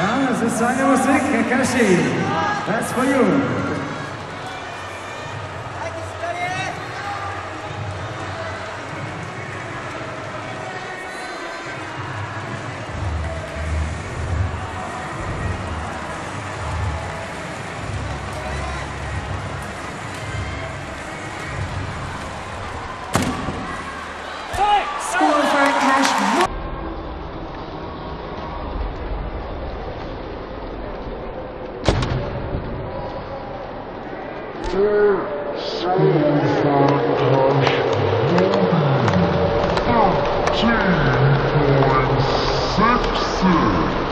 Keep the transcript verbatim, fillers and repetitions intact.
Ja, das ist seine Musik, Kakashi. That's for you. Score for Cash. thirteen point six six.